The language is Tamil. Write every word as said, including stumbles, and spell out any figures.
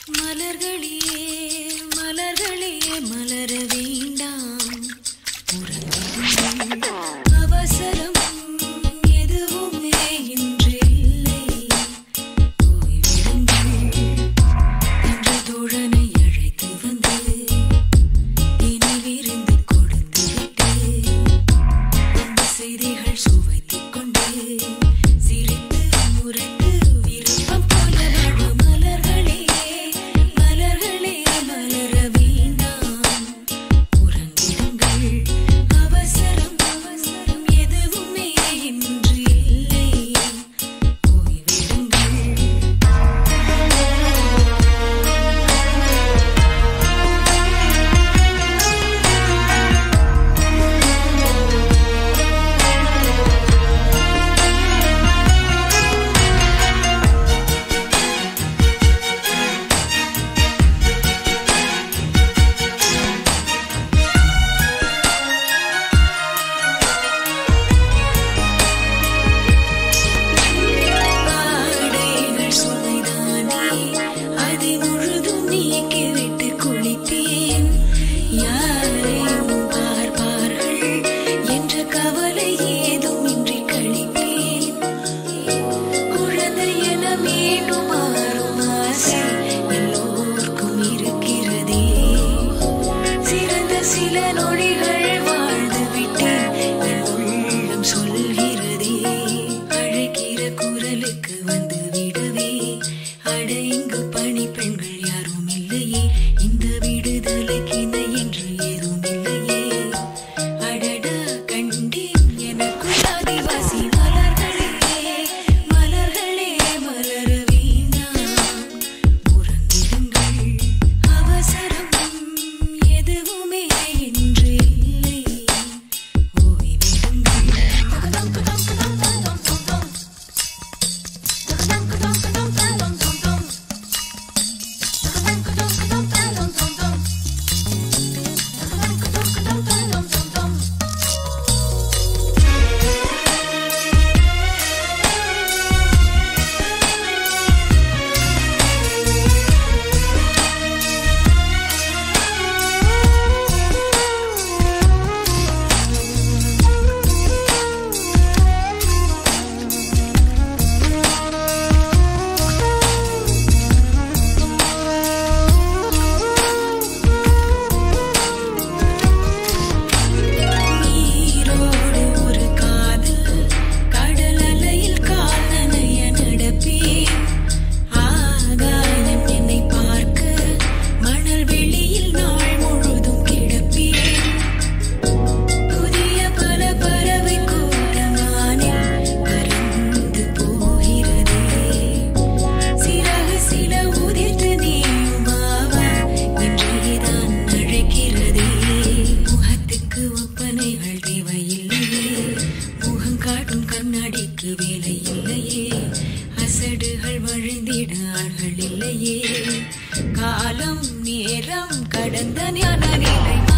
மலர்களே மலர்களே மலர வேண்டாம் அவசரம் எதுவுமே இன்று இல்லை போய்விடுங்கள் என்ற தோழனை அழைத்து வந்து நினைவிருந்து கொடுத்து விட்டு அந்த செய்திகள் சுவைத்துக் கொண்டு சிரித்து முறைத்து விருப்பம் போல வாழும் மலர்களே மலர்களே மலர வேண்டாம் உறங்கிடுங்கள் அவசரம் அவசரம் எதுவுமே இன்று இல்லை போய்விடுங்கள் ஆடைகள் சுமைதானே அதை முழுதும் நீக்கிவிட்டு குளித்தேன் யாரையும் பார்ப்பார்கள் என்ற கவலை ஏதும் இன்றி கழித்தேன் குழந்தை என மீண்டும் மாறும் ஆசை எல்லோருக்கும் இருக்கிறதே சிறந்த சில நொடிகள் வாழ்ந்து விட்டேன் என் உள்ளம் சொல்கிறதே அழைக்கிற குரலுக்கு வந்து விடவே அட இங்கு பணி பெண்கள் யாரும் இல்லையே இந்த விடுதலைக்கு இணை என்று ஏதும் இல்லையே அடடா கண்டேன் எனக்குள் ஆதிவாசி மலர்களே மலர்களே மலர வேண்டாம் உறங்கிடுங்கள் அவசரம் எதுவுமே இன்று இல்லை நீரோடு ஒரு காதல் கடல் அலையில் கால் நனைய நடப்பேன் ஆகாயம் என்னை பார்க்க மணல் வெளியில் நாள் முழுதும் கிடப்பேன் புதிய பல பறவை கூட்டமானில் பறந்து போகிறதே சிறகு சில உதிர்த்து நீயும் வாவா என்றேதான் அழைக்கிறதே முகத்துக்கு ஒப்பனைகள் தேவையில்லையே முகம் காட்டும் கண்ணாடிக்கு வேலை இல்லையே அசடுகள் வழிந்திட ஆள்கள் இல்லையே காலம் நேரம் கடந்த ஞான நிலை